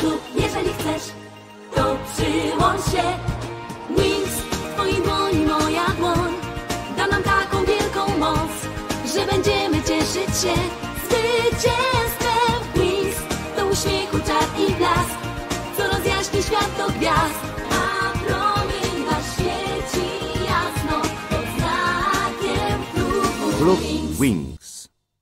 lub jeżeli chcesz, to przyłącz się. Wings, w twojej dłoni moja dłoń da nam taką wielką moc, że będziemy cieszyć się zwycięstwem. Wings to uśmiechu czar i blask, co rozjaśni świat do gwiazd. A promień wasz świeci jasno pod znakiem klubu Wings.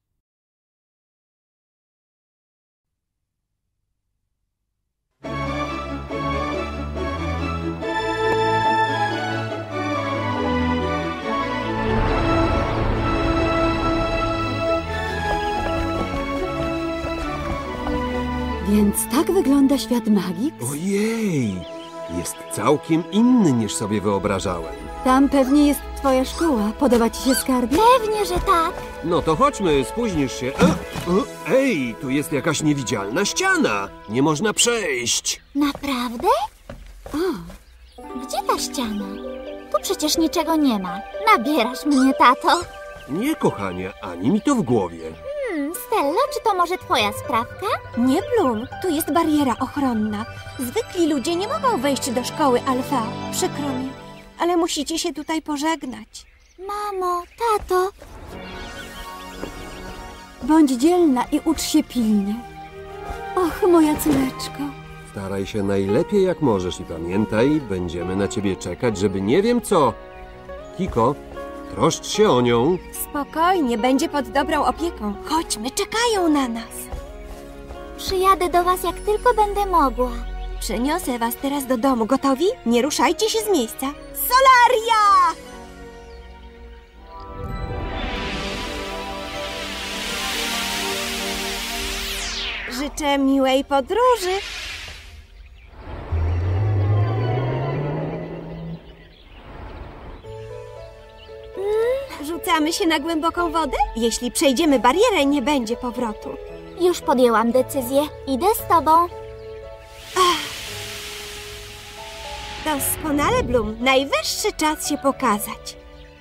Więc tak wygląda świat magii? Ojej, jest całkiem inny niż sobie wyobrażałem. Tam pewnie jest twoja szkoła. Podoba ci się, skarbie? Pewnie, że tak. No to chodźmy, spóźnisz się. Ej, tu jest jakaś niewidzialna ściana. Nie można przejść. Naprawdę? Gdzie ta ściana? Tu przecież niczego nie ma. Nabierasz mnie, tato. Nie, kochanie, ani mi to w głowie. Stella, czy to może twoja sprawka? Nie, Bloom, tu jest bariera ochronna. Zwykli ludzie nie mogą wejść do szkoły Alfa. Przykro mi, ale musicie się tutaj pożegnać. Mamo, tato, Bądź dzielna i ucz się pilnie. Och, moja córeczko. Staraj się najlepiej jak możesz i pamiętaj, będziemy na ciebie czekać, żeby nie wiem co. Kiko, troszcz się o nią. Spokojnie, będzie pod dobrą opieką. Chodźmy, czekają na nas. przyjadę do was, jak tylko będę mogła. Przeniosę was teraz do domu. Gotowi? Nie ruszajcie się z miejsca. Solaria! Życzę miłej podróży. Rzucamy się na głęboką wodę? Jeśli przejdziemy barierę, nie będzie powrotu. Już podjęłam decyzję. Idę z tobą. Doskonale, Bloom. Najwyższy czas się pokazać.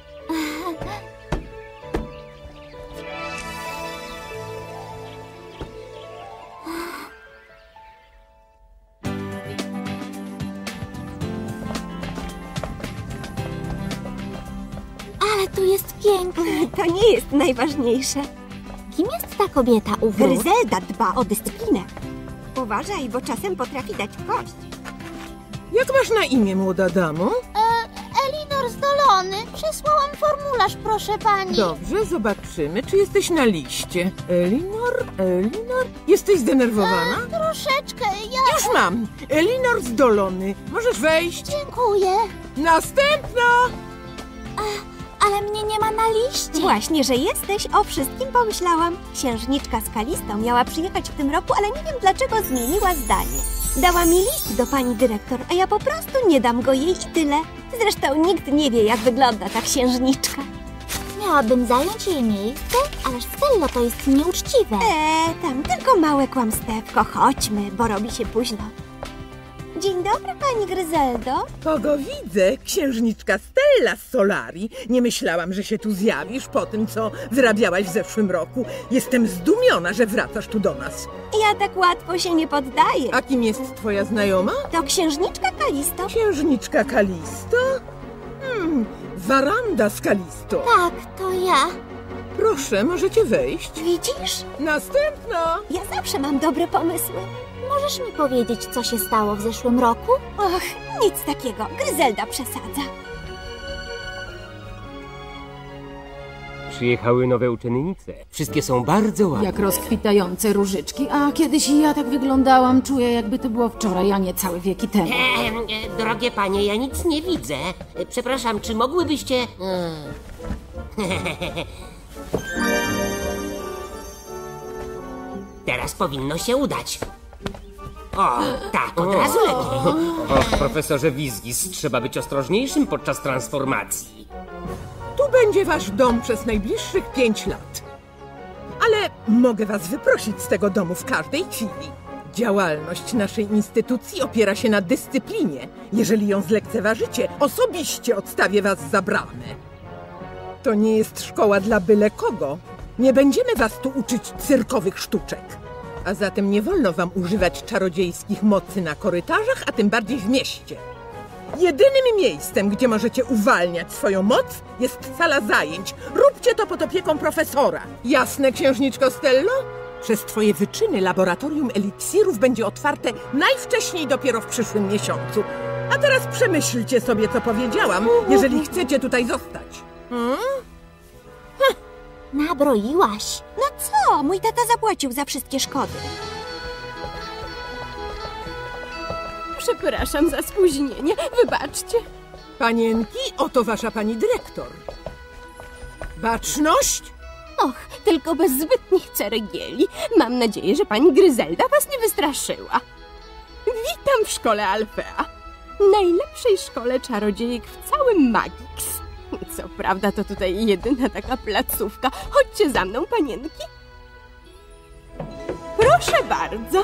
Ale tu jest pięknie. To nie jest najważniejsze. Kim jest ta kobieta u wrót? Gryzelda dba o dyscyplinę. Uważaj, bo czasem potrafi dać w kość. Jak masz na imię, młoda damo? Elinor Zdolony. Przesłałam formularz, proszę pani. Dobrze, zobaczymy, czy jesteś na liście. Elinor? Jesteś zdenerwowana? Troszeczkę, Już mam! Elinor Zdolony. Możesz wejść. Dziękuję. Następna! Ale mnie nie ma na liście. Właśnie, że jesteś, o wszystkim pomyślałam. Księżniczka z Kalistą miała przyjechać w tym roku, ale nie wiem dlaczego zmieniła zdanie. Dała mi list do pani dyrektor, a ja po prostu nie dam go jej i tyle. Zresztą nikt nie wie, jak wygląda ta księżniczka. Miałabym zająć jej miejsce, ależ Stella to jest nieuczciwe. Tam tylko małe kłamstewko. Chodźmy, bo robi się późno. Dzień dobry, pani Gryzeldo. Kogo widzę? Księżniczka Stella z Solarii. Nie myślałam, że się tu zjawisz po tym, co wyrabiałaś w zeszłym roku. Jestem zdumiona, że wracasz tu do nas. Ja tak łatwo się nie poddaję. A kim jest twoja znajoma? To księżniczka Kalisto. Księżniczka Kalisto? Waranda z Kalisto. Tak, to ja. Proszę, możecie wejść. Widzisz? Następna! Ja zawsze mam dobre pomysły. Możesz mi powiedzieć, co się stało w zeszłym roku? Och, nic takiego. Gryzelda przesadza. Przyjechały nowe uczennice. Wszystkie są bardzo ładne. Jak rozkwitające różyczki. A kiedyś ja tak wyglądałam, czuję jakby to było wczoraj, a nie całe wieki temu. Drogie panie, ja nic nie widzę. Przepraszam, czy mogłybyście... Teraz powinno się udać. O, tak, od razu lepiej. O, profesorze Wizgis, trzeba być ostrożniejszym podczas transformacji. Tu będzie wasz dom przez najbliższych 5 lat. Ale mogę was wyprosić z tego domu w każdej chwili. Działalność naszej instytucji opiera się na dyscyplinie. Jeżeli ją zlekceważycie, osobiście odstawię was za bramę. To nie jest szkoła dla byle kogo. Nie będziemy was tu uczyć cyrkowych sztuczek. A zatem nie wolno wam używać czarodziejskich mocy na korytarzach, a tym bardziej w mieście. Jedynym miejscem, gdzie możecie uwalniać swoją moc, jest sala zajęć. Róbcie to pod opieką profesora. Jasne, księżniczko Stello? Przez twoje wyczyny laboratorium eliksirów będzie otwarte najwcześniej dopiero w przyszłym miesiącu. A teraz przemyślcie sobie, co powiedziałam, jeżeli chcecie tutaj zostać. Nabroiłaś. No co? Mój tata zapłacił za wszystkie szkody. Przepraszam za spóźnienie. Wybaczcie. Panienki, oto wasza pani dyrektor. Baczność! Och, tylko bez zbytnich ceregieli. Mam nadzieję, że pani Gryzelda was nie wystraszyła. Witam w szkole Alfea. Najlepszej szkole czarodziejek w całym Magix. Co prawda to tutaj jedyna taka placówka. Chodźcie za mną, panienki. Proszę bardzo.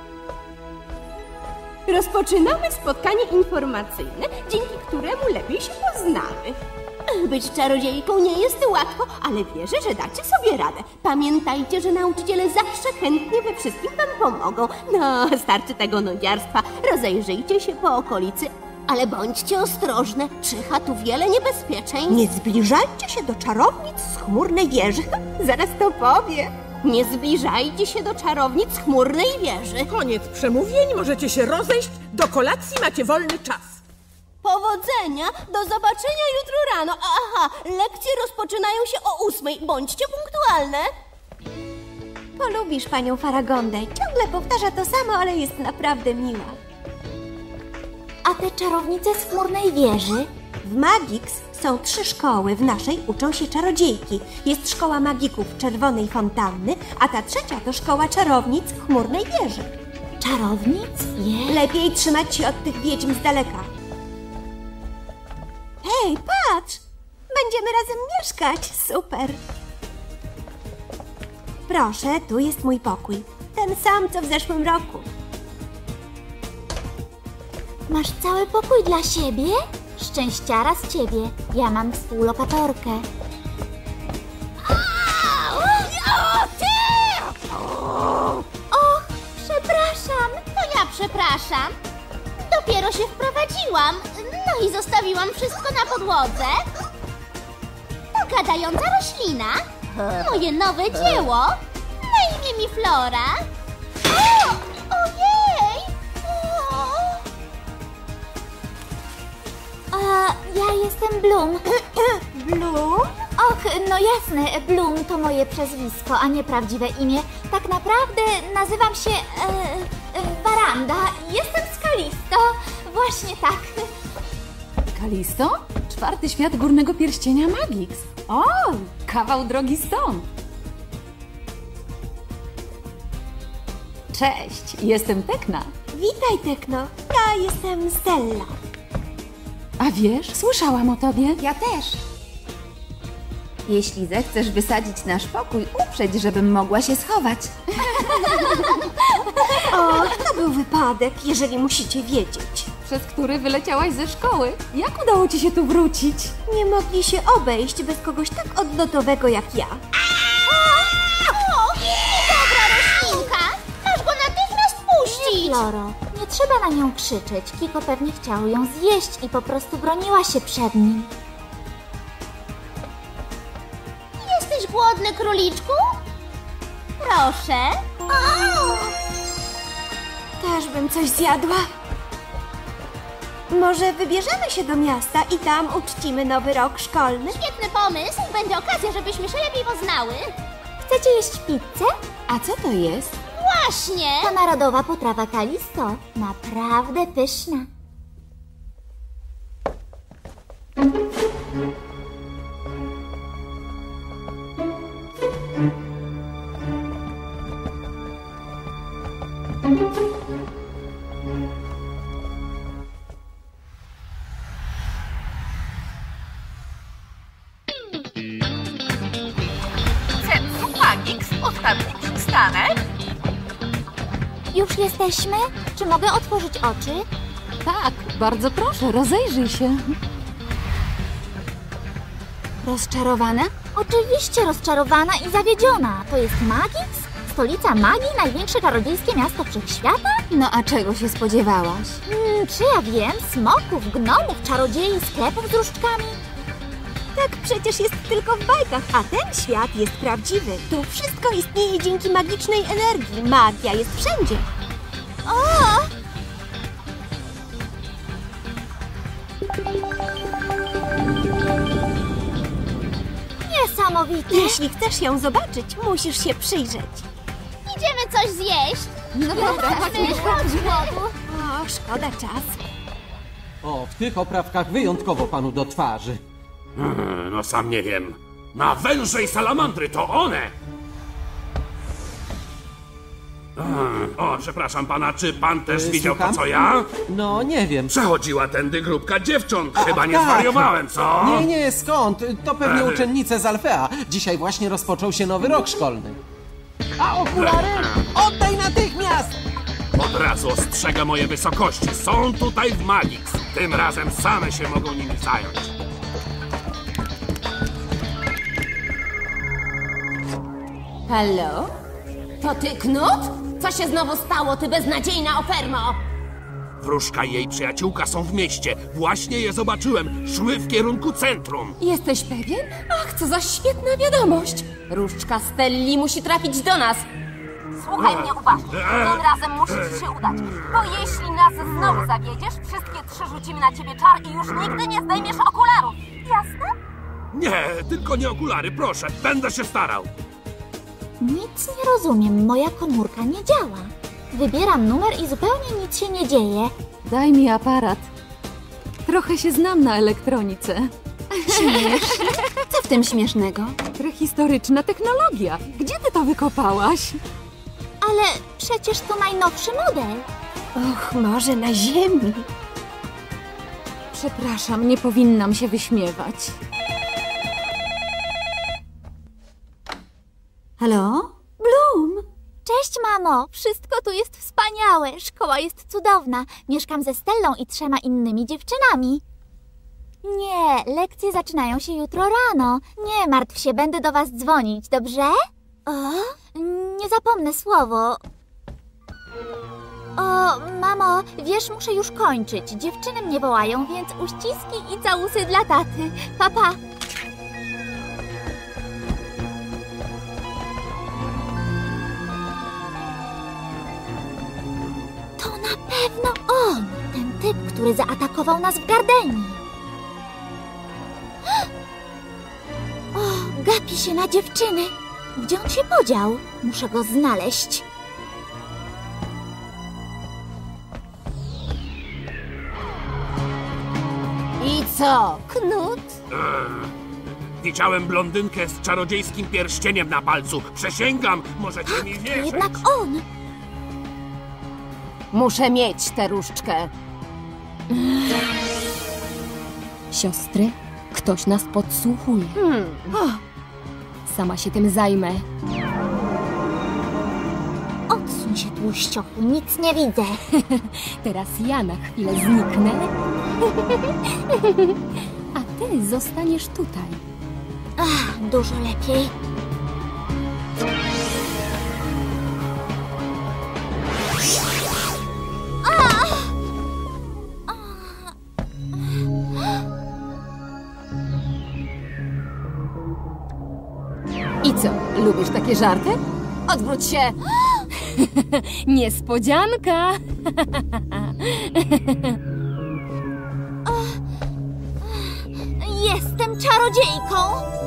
Rozpoczynamy spotkanie informacyjne, dzięki któremu lepiej się poznamy. Być czarodziejką nie jest łatwo, ale wierzę, że dacie sobie radę. Pamiętajcie, że nauczyciele zawsze chętnie we wszystkim wam pomogą. No, starczy tego nudziarstwa. Rozejrzyjcie się po okolicy, ale bądźcie ostrożne. Czyha tu wiele niebezpieczeństw. Nie zbliżajcie się do czarownic z chmurnej wieży. Zaraz to powie. Nie zbliżajcie się do czarownic chmurnej wieży. Koniec przemówień, możecie się rozejść. Do kolacji macie wolny czas. Powodzenia! Do zobaczenia jutro rano. Aha, lekcje rozpoczynają się o 8:00. Bądźcie punktualne. Polubisz panią Faragondę. Ciągle powtarza to samo, ale jest naprawdę miła. A te czarownice z chmurnej wieży? W Magix są 3 szkoły, w naszej uczą się czarodziejki. Jest szkoła magików Czerwonej Fontanny, a ta 3. to szkoła czarownic chmurnej wieży. Czarownic? Lepiej trzymać się od tych wiedźm z daleka. Hej, patrz! Będziemy razem mieszkać. Super! Proszę, tu jest mój pokój. Ten sam, co w zeszłym roku. Masz cały pokój dla siebie? Szczęściara z ciebie. Ja mam współlokatorkę. Och, przepraszam. To ja przepraszam. Dopiero się wprowadziłam. No i zostawiłam wszystko na podłodze. To gadająca roślina. Moje nowe dzieło. Na imię mi Flora. O! Ojej! O! Ja jestem Bloom. Bloom? Och, no jasne, Bloom to moje przezwisko, a nie prawdziwe imię. Tak naprawdę nazywam się Waranda. Jestem z Kalisto. Właśnie tak. Kalisto? 4. świat górnego pierścienia Magix. O, kawał drogi stąd. Cześć, jestem Tekna. Witaj, Tekno. Ja jestem Stella. A wiesz, słyszałam o tobie. Ja też. Jeśli zechcesz wysadzić nasz pokój, uprzedź, żebym mogła się schować. O, to był wypadek, jeżeli musicie wiedzieć. Przez który wyleciałaś ze szkoły. Jak udało ci się tu wrócić? Nie mogli się obejść bez kogoś tak odlotowego jak ja. O, dobra roślinka! Masz go natychmiast puścić! Floro, nie trzeba na nią krzyczeć. Kiko pewnie chciał ją zjeść i po prostu broniła się przed nim. Jesteś głodny, króliczku? Proszę. Też bym coś zjadła. Może wybierzemy się do miasta i tam uczcimy nowy rok szkolny? Świetny pomysł. Będzie okazja, żebyśmy się lepiej poznały. Chcecie jeść pizzę? A co to jest? Właśnie. To narodowa potrawa Kalisto. Naprawdę pyszna. Centrum Magix, ostatni przystanek. Już jesteśmy? Czy mogę otworzyć oczy? Tak, bardzo proszę, rozejrzyj się. Rozczarowana? Oczywiście rozczarowana i zawiedziona. To jest Magix? stolica magii, największe czarodziejskie miasto wszechświata? No a czego się spodziewałaś? Czy ja wiem? Smoków, gnomów, czarodziei, sklepów z różdżkami? Tak przecież jest tylko w bajkach, a ten świat jest prawdziwy. Tu wszystko istnieje dzięki magicznej energii. Magia jest wszędzie. O! Niesamowite! Jeśli chcesz ją zobaczyć, musisz się przyjrzeć. Idziemy coś zjeść. No dobra, Chodź, głodu. O, szkoda czasu. O, w tych oprawkach wyjątkowo panu do twarzy. No sam nie wiem. Na węże i salamandry to one! O, przepraszam pana, czy pan też widział to, co ja? No, nie wiem. Przechodziła tędy grupka dziewcząt. Chyba nie tak. zwariowałem, co? Nie, skąd? To pewnie uczennice z Alfea. Dzisiaj właśnie rozpoczął się nowy rok szkolny. A okulary? Oddaj natychmiast! Od razu ostrzega moje wysokości. Są tutaj w Magix. Tym razem same się mogą nimi zająć. Halo? To ty, Knut? Co się znowu stało, ty beznadziejna ofermo? Wróżka i jej przyjaciółka są w mieście. Właśnie je zobaczyłem. Szły w kierunku centrum. Jesteś pewien? Ach, co za świetna wiadomość! Różdżka Stelli musi trafić do nas. Słuchaj mnie uważnie. Tym razem musi ci się udać. Bo jeśli nas znowu zawiedziesz, wszystkie trzy rzucimy na ciebie czar i już nigdy nie zdejmiesz okularów. Jasne? Nie, tylko nie okulary, proszę. Będę się starał. Nic nie rozumiem, moja komórka nie działa. Wybieram numer i zupełnie nic się nie dzieje. Daj mi aparat. Trochę się znam na elektronice. Śmiesznie? Co w tym śmiesznego? Prehistoryczna technologia. Gdzie ty to wykopałaś? Ale przecież to najnowszy model. Och, może na ziemi. Przepraszam, nie powinnam się wyśmiewać. Halo? Bloom! Cześć, mamo! Wszystko tu jest wspaniałe. Szkoła jest cudowna. Mieszkam ze Stellą i 3 innymi dziewczynami. Nie, lekcje zaczynają się jutro rano. Nie martw się, będę do was dzwonić, dobrze? O? Nie zapomnę słowo. O, mamo, wiesz, muszę już kończyć. Dziewczyny mnie wołają, więc uściski i całusy dla taty. Pa, pa. To na pewno on, ten typ, który zaatakował nas w Gardenii. O, gapi się na dziewczyny. Gdzie on się podział? Muszę go znaleźć. I co, Knut? Widziałem blondynkę z czarodziejskim pierścieniem na palcu. Przysięgam, możecie mi wierzyć. To jednak on. Muszę mieć tę różdżkę. Siostry, ktoś nas podsłuchuje. Sama się tym zajmę. Odsuń się, tłuściochu, nic nie widzę. Teraz ja na chwilę zniknę. A ty zostaniesz tutaj. Ach, dużo lepiej. I co, lubisz takie żarty? Odwróć się! Niespodzianka! Jestem czarodziejką!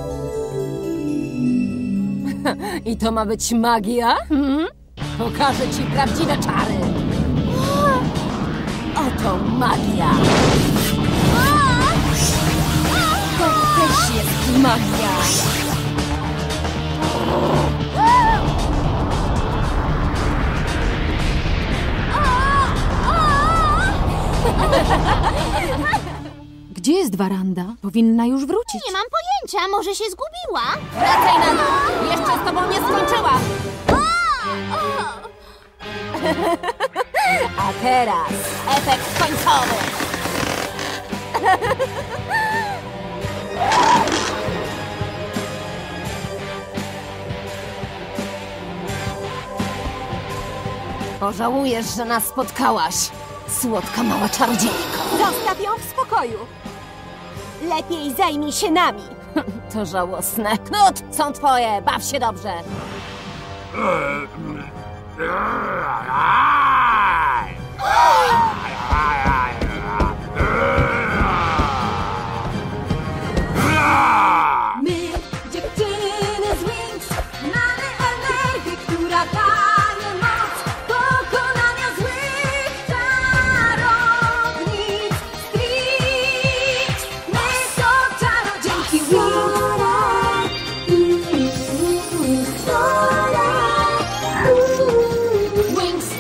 I to ma być magia? Pokażę ci prawdziwe czary! Oto magia! To też jest magia! Gdzie jest Waranda? Powinna już wrócić. Nie mam pojęcia, może się zgubiła? Wracaj na dół! Jeszcze z tobą nie skończyłam! A teraz efekt końcowy! Pożałujesz, że nas spotkałaś, słodka mała czarodziejko. Zostaw ją w spokoju. Lepiej zajmij się nami. To żałosne. Knut, są twoje, baw się dobrze. My, dziewczyny z Wings, mamy energię, która daje moc pokonania złych czarownic. Strix, my to czarodziejki Wings.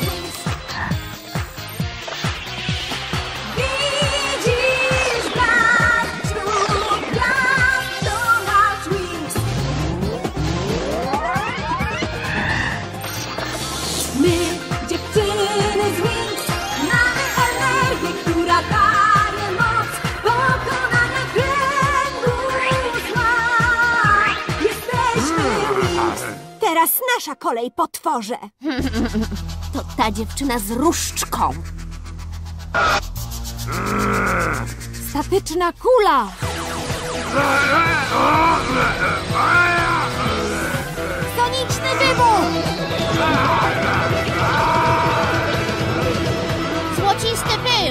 Widzisz blask, wśród gwiazd to nasz Wings. My, dziewczyny z Wings, mamy energię, która daje moc pokonania kręgu zła. Jesteśmy Wings. Teraz nasza kolej, potworze. To ta dziewczyna z różdżką. Statyczna kula! Soniczny wybuch! Złocisty pył!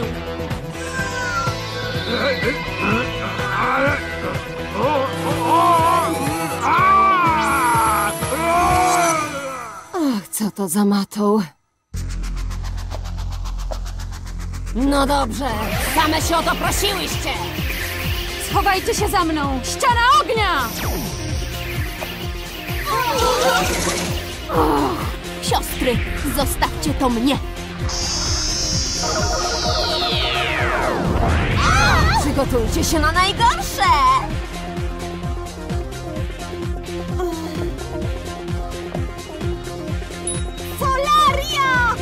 Ach, co to za matoł. No dobrze, same się o to prosiłyście. Schowajcie się za mną! Ściana ognia! Siostry, zostawcie to mnie. Przygotujcie się na najgorsze. Solaria!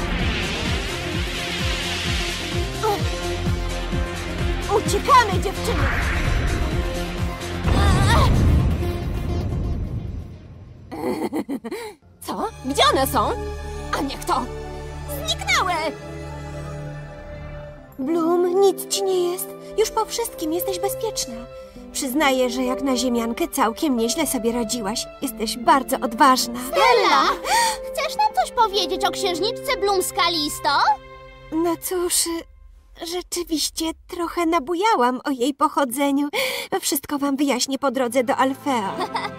Uciekamy, dziewczyny! Co? Gdzie one są? A niech to! Zniknęły! Bloom, nic ci nie jest. Już po wszystkim jesteś bezpieczna. Przyznaję, że jak na ziemiankę całkiem nieźle sobie radziłaś. Jesteś bardzo odważna. Stella! Chcesz nam coś powiedzieć o księżniczce Bloom z Kalisto? No cóż, rzeczywiście trochę nabujałam o jej pochodzeniu. Wszystko wam wyjaśnię po drodze do Alfea.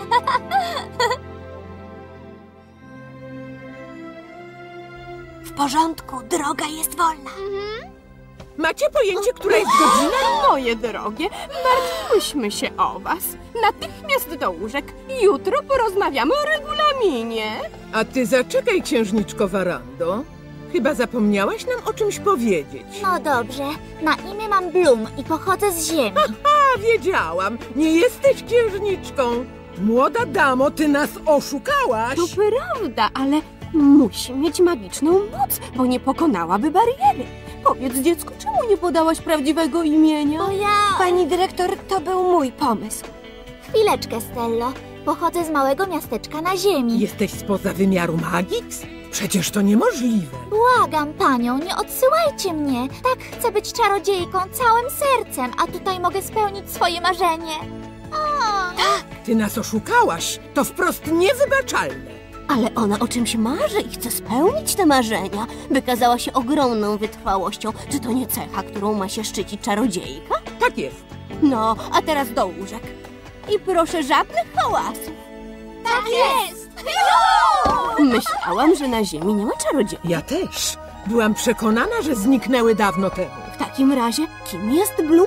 W porządku, droga jest wolna. Macie pojęcie, która jest godzina? Moje drogie, martwiłyśmy się o was. Natychmiast do łóżek. Jutro porozmawiamy o regulaminie. A ty zaczekaj, księżniczko Warando. Chyba zapomniałaś nam o czymś powiedzieć. No dobrze, na imię mam Bloom i pochodzę z ziemi. A, wiedziałam. Nie jesteś księżniczką. Młoda damo, ty nas oszukałaś. To prawda, ale musi mieć magiczną moc, bo nie pokonałaby bariery. Powiedz, dziecku, czemu nie podałaś prawdziwego imienia? Bo ja... Pani dyrektor, to był mój pomysł. Chwileczkę, Stello. Pochodzę z małego miasteczka na ziemi. Jesteś spoza wymiaru Magix? Przecież to niemożliwe. Błagam panią, nie odsyłajcie mnie. Tak chcę być czarodziejką całym sercem, a tutaj mogę spełnić swoje marzenie. Tak, ty nas oszukałaś. To wprost niewybaczalne. Ale ona o czymś marzy i chce spełnić te marzenia. Wykazała się ogromną wytrwałością. Czy to nie cecha, którą ma się szczycić czarodziejka? Tak jest. No, a teraz do łóżek. I proszę żadnych hałasów. Tak jest! Myślałam, że na ziemi nie ma czarodziejek. Ja też. Byłam przekonana, że zniknęły dawno temu. W takim razie, kim jest Bloom?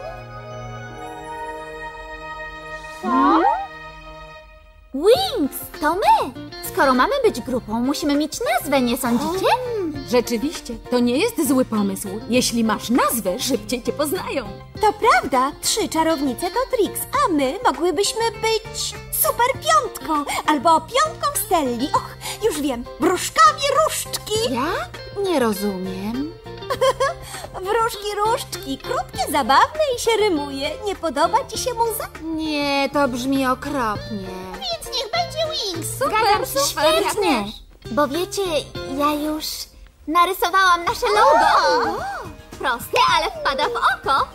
Co? Wings, to my! Skoro mamy być grupą, musimy mieć nazwę, nie sądzicie? Rzeczywiście, to nie jest zły pomysł. Jeśli masz nazwę, szybciej cię poznają. To prawda, 3 czarownice to Trix, a my mogłybyśmy być super piątką albo piątką Stelli. Och, już wiem, wróżkami różdżki. Jak? Nie rozumiem. Wróżki różdżki, krótkie, zabawne i się rymuje. Nie podoba ci się muza? Nie, to brzmi okropnie. Więc niech będzie Wings! Zgadzam się, świetnie. Bo wiecie, ja już Narysowałam nasze logo. Proste, ale wpada w oko.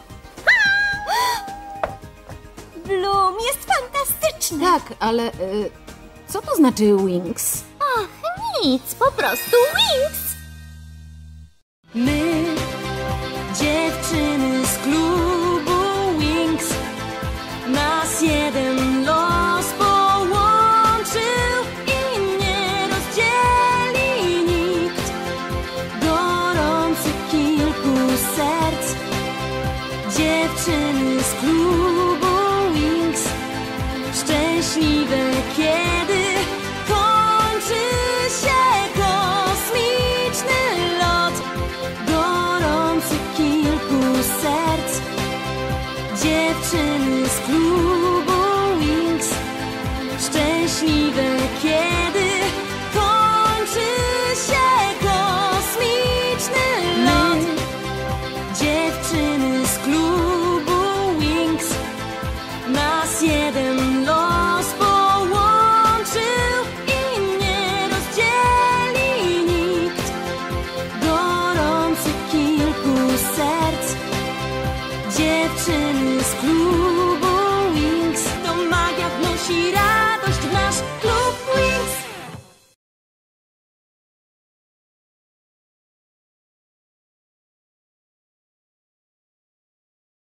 Bloom, jest fantastyczny. Tak, ale co to znaczy Wings? Ach, nic, po prostu Wings. My, dziewczyny z klubu Wings, nas jeden los połączył i nie rozdzieli nikt. Gorący kilku serc, dziewczyny z klubu Wings, szczęśliwe kiedy kończy się kosmiczny lot. Gorący kilku serc, dziewczyny z klubu Wings, szczęśliwe kiedy